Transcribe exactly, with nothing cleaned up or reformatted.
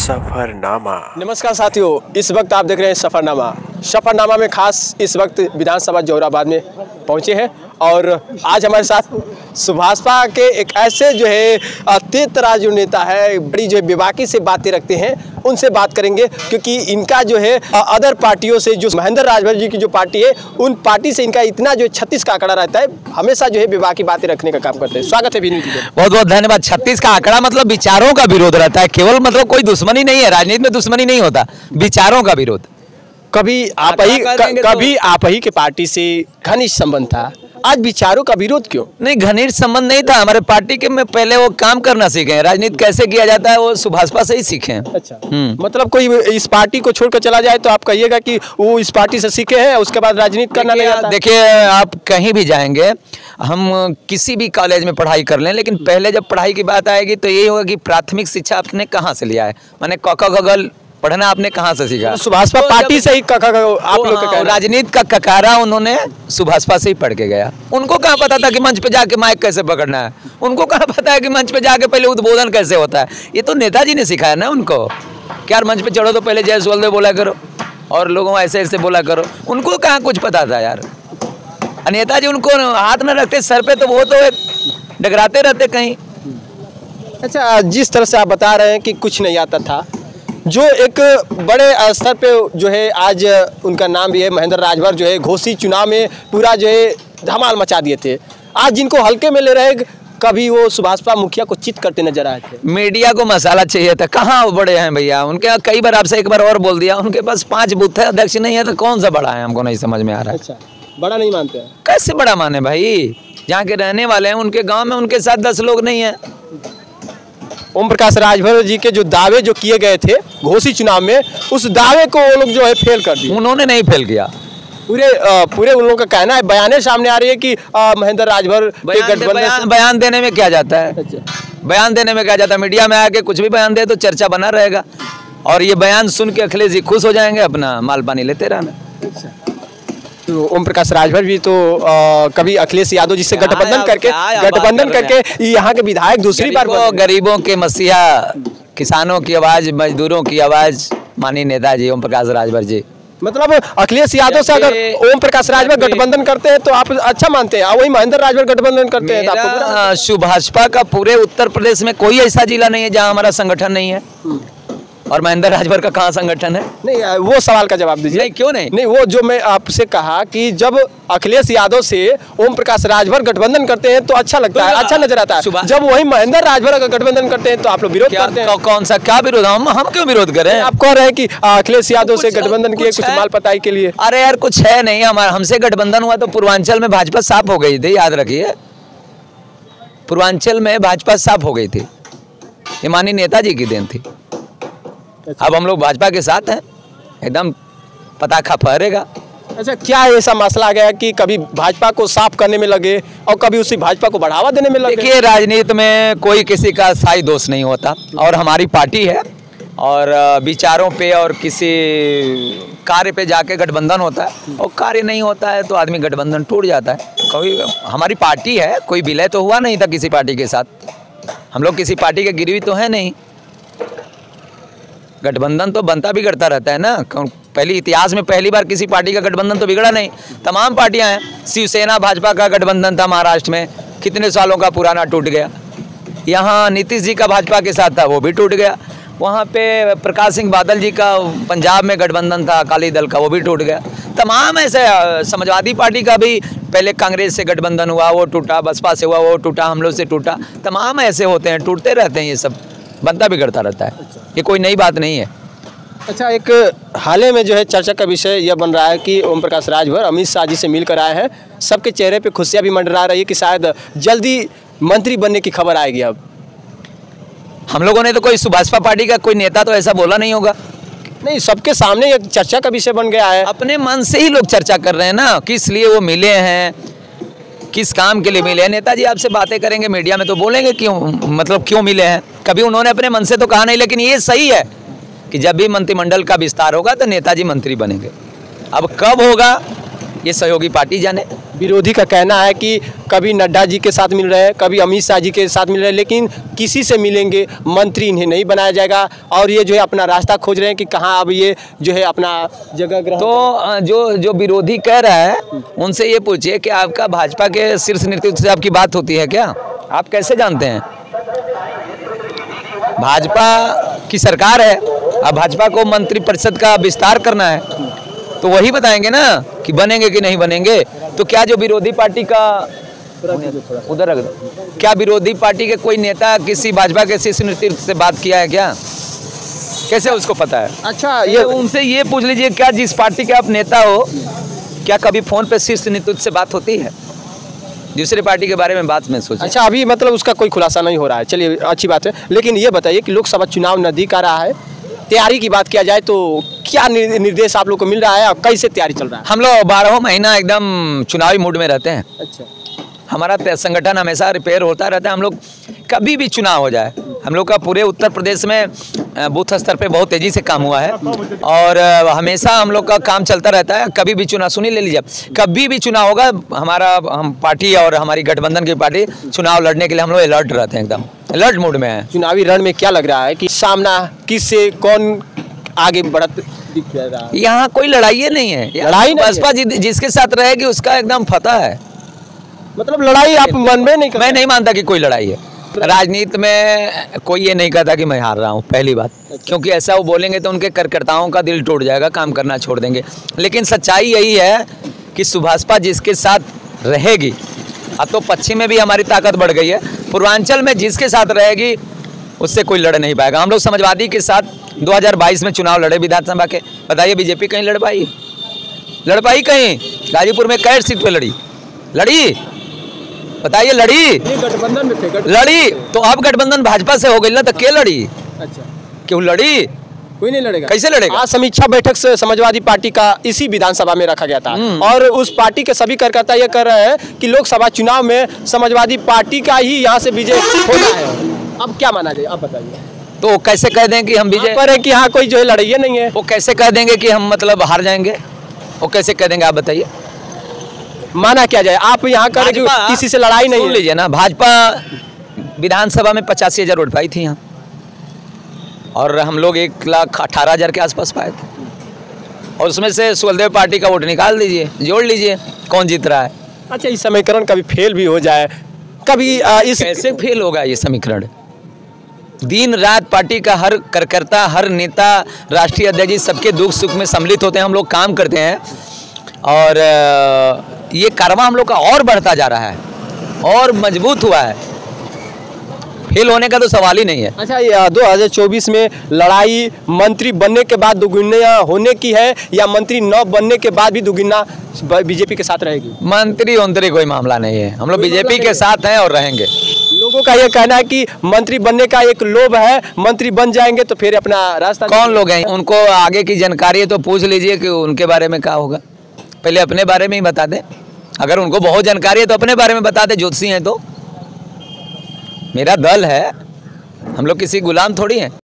सफरनामा। नमस्कार साथियों, इस वक्त आप देख रहे हैं सफरनामा। सफरनामा में खास इस वक्त विधानसभा जोराबाद में पहुंचे हैं और आज हमारे साथ सुभाषपा के एक ऐसे जो है तेज तराजू नेता है, बड़ी जो है बेबाकी से बातें रखते हैं, उनसे बात करेंगे क्योंकि इनका जो है अदर पार्टियों से जो महेंद्र राजभर जी की जो पार्टी है, उन पार्टी से इनका इतना जो छत्तीस का आंकड़ा रहता है, हमेशा जो है बेबाकी बातें रखने का काम करते हैं। स्वागत है विनीत जी। बहुत बहुत धन्यवाद। छत्तीस का आंकड़ा मतलब विचारों का विरोध रहता है, केवल मतलब कोई दुश्मनी नहीं है, राजनीति में दुश्मनी नहीं होता, विचारों का विरोध। कभी आप ही कभी आप ही के पार्टी से घनिष्ठ संबंध था, आज विचारों का विरोध क्यों? नहीं, घनिष्ठ संबंध नहीं था हमारे पार्टी के। में पहले वो काम करना सीखे हैं, राजनीति कैसे किया जाता है वो सुभाषपा से ही सीखे हैं। अच्छा, मतलब कोई इस पार्टी को छोड़कर चला जाए तो आप कहिएगा कि वो इस पार्टी से सीखे हैं, उसके बाद राजनीति करना नहीं आता? देखिए, आप कहीं भी जाएंगे, हम किसी भी कॉलेज में पढ़ाई कर लें, लेकिन पहले जब पढ़ाई की बात आएगी तो यही होगा कि प्राथमिक शिक्षा आपने कहाँ से लिया है, माने क ख ग घ पढ़ना आपने कहाँ से सीखा? तो सुभाषपा तो पार्टी से ही क ख आप लोग का राजनीति का ककारा उन्होंने सुभाषपा से ही पढ़ के गया। उनको कहाँ पता था कि मंच पे जाके माइक कैसे पकड़ना है, उनको कहाँ पता है कि मंच पे जाके पहले उद्बोधन कैसे होता है। ये तो नेताजी ने सिखाया ना उनको। क्या मंच पे चढ़ो तो पहले जय सुवलदेव बोला करो और लोगों ऐसे ऐसे बोला करो, उनको कहाँ कुछ पता था यार। नेताजी उनको हाथ न रखते सर पे तो वो तो डगराते रहते कहीं। अच्छा, जिस तरह से आप बता रहे हैं कि कुछ नहीं आता था, जो एक बड़े स्तर पे जो है आज उनका नाम भी है, महेंद्र राजभर जो है घोषित चुनाव में पूरा जो है धमाल मचा दिए थे, आज जिनको हल्के में ले रहे, कभी वो सुभाषपा मुखिया को चित करते नजर आए थे। मीडिया को मसाला चाहिए था, कहाँ वो बड़े हैं भैया। उनके यहाँ कई बार आपसे एक बार और बोल दिया, उनके पास पांच बूथ है, अध्यक्ष नहीं है तो कौन सा बड़ा है, हमको नहीं समझ में आ रहा है। अच्छा, बड़ा नहीं मानते हैं? कैसे बड़ा माने भाई, जहाँ के रहने वाले हैं उनके गाँव में उनके साथ दस लोग नहीं है। ओम प्रकाश राजभर जी के जो दावे जो किए गए थे घोषित चुनाव में, उस दावे को वो लोग जो है फेल कर दिए। उन्होंने नहीं फेल किया, पूरे आ, पूरे उन लोगों का कहना है, बयानें सामने आ रही है कि आ, महेंद्र राजभर के गठबंधन। बयान, बयान देने में क्या जाता है? अच्छा। बयान देने में क्या जाता है? मीडिया में आके कुछ भी बयान दे तो चर्चा बना रहेगा और ये बयान सुन के अखिलेश जी खुश हो जाएंगे, अपना माल पानी लेते रहना। अच्छा। तो ओम प्रकाश राजभर भी तो आ, कभी अखिलेश यादव जी से गठबंधन करके गठबंधन करके यहाँ के विधायक दूसरी बार गरीबों के मसीहा, किसानों की आवाज, मजदूरों की आवाज माननीय नेताजी ओम प्रकाश राजभर जी। मतलब अखिलेश यादव से अगर ओम प्रकाश राजभर गठबंधन करते हैं तो आप अच्छा मानते हैं, और वही महेंद्र राजभर गठबंधन करते हैं तो आपको? सुभाषपा का पूरे उत्तर प्रदेश में कोई ऐसा जिला नहीं है जहाँ हमारा संगठन नहीं है, और महेंद्र राजभर का कहाँ संगठन है? नहीं, वो सवाल का जवाब दीजिए। नहीं, क्यों नहीं? नहीं, वो जो मैं आपसे कहा कि जब अखिलेश यादव से ओम प्रकाश राजभर गठबंधन करते हैं तो अच्छा लगता है, अच्छा नजर आता है, जब वही महेंद्र राजभर का गठबंधन करते हैं तो आप लोग विरोध करते हैं। कौन सा क्या विरोध? हम हम क्यों विरोध करें? आप कह रहे हैं कि अखिलेश यादव से गठबंधन किए कुछ माल पताई के लिए। अरे यार, कुछ है नहीं। हमारा हमसे गठबंधन हुआ तो पूर्वांचल में भाजपा साफ हो गई थी, याद रखिए। पूर्वांचल में भाजपा साफ हो गई थी, ये माननीय नेताजी की देन थी। अब हम लोग भाजपा के साथ हैं, एकदम पताखा फहरेगा। अच्छा, क्या ऐसा मसला आ गया कि कभी भाजपा को साफ करने में लगे और कभी उसी भाजपा को बढ़ावा देने में लगे? देखिए, राजनीति में कोई किसी का स्थायी दोष नहीं होता, और हमारी पार्टी है और विचारों पे और किसी कार्य पे जाके गठबंधन होता है, और कार्य नहीं होता है तो आदमी गठबंधन टूट जाता है। कोई हमारी पार्टी है, कोई विलय तो हुआ नहीं था किसी पार्टी के साथ, हम लोग किसी पार्टी के गिरवी तो है नहीं। गठबंधन तो बनता बिगड़ता रहता है ना, पहली इतिहास में पहली बार किसी पार्टी का गठबंधन तो बिगड़ा नहीं, तमाम पार्टियां हैं। शिवसेना भाजपा का गठबंधन था महाराष्ट्र में, कितने सालों का पुराना, टूट गया। यहाँ नीतीश जी का भाजपा के साथ था, वो भी टूट गया। वहाँ पे प्रकाश सिंह बादल जी का पंजाब में गठबंधन था अकाली दल का, वो भी टूट गया। तमाम ऐसे, समाजवादी पार्टी का भी पहले कांग्रेस से गठबंधन हुआ, वो टूटा, बसपा से हुआ, वो टूटा, हम लोग से टूटा। तमाम ऐसे होते हैं, टूटते रहते हैं, ये सब बनता बिगड़ता रहता है, ये कोई नई बात नहीं है। अच्छा, एक हाल ही में जो है चर्चा का विषय यह बन रहा है कि ओम प्रकाश राजभर अमित शाह जी से मिलकर आए हैं, सबके चेहरे पे खुशियाँ भी मंडरा रही है कि शायद जल्दी मंत्री बनने की खबर आएगी। अब हम लोगों ने तो कोई सुभाषपा पार्टी का कोई नेता तो ऐसा बोला नहीं होगा। नहीं, सबके सामने एक चर्चा का विषय बन गया है। अपने मन से ही लोग चर्चा कर रहे हैं ना, किस लिए वो मिले हैं, किस काम के लिए मिले हैं। नेताजी आपसे बातें करेंगे मीडिया में तो बोलेंगे क्यों, मतलब क्यों मिले हैं, कभी उन्होंने अपने मन से तो कहा नहीं। लेकिन ये सही है कि जब भी मंत्रिमंडल का विस्तार होगा तो नेताजी मंत्री बनेंगे। अब कब होगा ये सहयोगी पार्टी जाने। विरोधी का कहना है कि कभी नड्डा जी के साथ मिल रहे हैं, कभी अमित शाह जी के साथ मिल रहे हैं, लेकिन किसी से मिलेंगे मंत्री इन्हें नहीं बनाया जाएगा और ये जो है अपना रास्ता खोज रहे हैं कि कहाँ अब ये जो है अपना जगह ग्रहण। तो जो जो विरोधी कह रहा है उनसे ये पूछिए कि आपका भाजपा के शीर्ष नेतृत्व से आपकी बात होती है क्या? आप कैसे जानते हैं? भाजपा की सरकार है, अब भाजपा को मंत्रिपरिषद का विस्तार करना है तो वही बताएंगे ना कि बनेंगे कि नहीं बनेंगे। तो क्या जो विरोधी पार्टी का उधर रख दो, क्या विरोधी पार्टी के कोई नेता किसी भाजपा के शीर्ष नेतृत्व से बात किया है क्या? कैसे उसको पता है? अच्छा, ये उनसे ये पूछ लीजिए, क्या जिस पार्टी के आप नेता हो क्या कभी फोन पे शीर्ष नेतृत्व से बात होती है? दूसरे पार्टी के बारे में बात में सोचिए। अच्छा, अभी मतलब उसका कोई खुलासा नहीं हो रहा है, चलिए अच्छी बात है। लेकिन ये बताइए कि लोकसभा चुनाव नज़दीक आ रहा है, तैयारी की बात किया जाए तो क्या निर्देश आप लोग को मिल रहा है और कैसे तैयारी चल रहा है? हम लोग बारह महीना एकदम चुनावी मूड में रहते हैं। अच्छा, हमारा संगठन हमेशा रिपेयर होता रहता है। हम लोग कभी भी चुनाव हो जाए, हम लोग का पूरे उत्तर प्रदेश में बूथ स्तर पे बहुत तेज़ी से काम हुआ है और हमेशा हम लोग का काम चलता रहता है। कभी भी चुनाव, सुनिए ले लीजिए, कभी भी चुनाव होगा हमारा हम पार्टी और हमारी गठबंधन की पार्टी चुनाव लड़ने के लिए हम लोग अलर्ट रहते हैं, एकदम अलर्ट मूड में है। चुनावी रण में क्या लग रहा है कि सामना किससे कौन आगे बढ़त दिख रहा है? यहाँ कोई लड़ाई नहीं है, लड़ाई बसपा जिसके साथ रहेगी उसका एकदम फतह है। मतलब लड़ाई आप मन में नहीं? मैं नहीं मानता कि कोई लड़ाई है। राजनीति में कोई ये नहीं कहता कि मैं हार रहा हूँ, पहली बात, क्योंकि ऐसा वो बोलेंगे तो उनके कार्यकर्ताओं का दिल टूट जाएगा, काम करना छोड़ देंगे। लेकिन सच्चाई यही है कि सुभाषपा जिसके साथ रहेगी, अब तो पश्चिम में भी हमारी ताकत बढ़ गई है, पूर्वांचल में जिसके साथ रहेगी उससे कोई लड़ नहीं पाएगा। हम लोग समाजवादी के साथ दो हज़ार बाईस में चुनाव लड़े विधानसभा के, बताइए बीजेपी कहीं लड़ पाई? लड़ पाई कहीं? गाजीपुर में कैट सीट पे लड़ी लड़ी बताइए, लड़ी? गठबंधन में थे, लड़ी तो अब गठबंधन भाजपा से हो गई ना, तो क्या लड़ी? अच्छा, क्यों लड़ी? कोई नहीं लड़ेगा। कैसे लड़ेगा? आज समीक्षा बैठक से समाजवादी पार्टी का इसी विधानसभा में रखा गया था और उस पार्टी के सभी कार्यकर्ता ये कर रहे हैं कि लोकसभा चुनाव में समाजवादी पार्टी का ही यहाँ से विजय होना है। अब क्या माना जाए, आप बताइए। तो वो कैसे कह दें कि हम विजय पर है कि यहाँ कोई जो है लड़ाई नहीं है? वो कैसे कह देंगे कि हम मतलब हार जाएंगे? वो कैसे कह देंगे, आप बताइए। माना क्या जाए? आप यहाँ कर किसी से लड़ाई नहीं? सुन लीजिए ना, भाजपा विधानसभा में पचासी हजार वोट पाई थी यहाँ और हम लोग एक लाख अठारह हजार के आसपास पाए थे और उसमें से सुलदेव पार्टी का वोट निकाल दीजिए, जोड़ लीजिए कौन जीत रहा है। अच्छा, इस समीकरण कभी फेल भी हो जाए, कभी आ, इस कैसे फेल होगा ये समीकरण? दिन रात पार्टी का हर कार्यकर्ता, हर नेता, राष्ट्रीय अध्यक्ष जी सबके दुख सुख में सम्मिलित होते हैं, हम लोग काम करते हैं और ये कारवां हम लोग का और बढ़ता जा रहा है और मजबूत हुआ है, फेल होने का तो सवाल ही नहीं है। अच्छा, ये दो हज़ार चौबीस में लड़ाई मंत्री बनने के बाद दुगुना होने की है या मंत्री न बनने के बाद भी दुगुना बीजेपी के साथ रहेगी? मंत्री वंत्री कोई मामला नहीं है, हम लोग बीजेपी के साथ हैं और रहेंगे। लोगों का ये कहना है कि मंत्री बनने का एक लोभ है, मंत्री बन जाएंगे तो फिर अपना रास्ता। कौन लोग हैं? उनको आगे की जानकारी है तो पूछ लीजिए कि उनके बारे में क्या होगा। पहले अपने बारे में ही बता दें, अगर उनको बहुत जानकारी है तो अपने बारे में बता दें। ज्योतिषी हैं तो मेरा दल है, हम लोग किसी गुलाम थोड़ी हैं।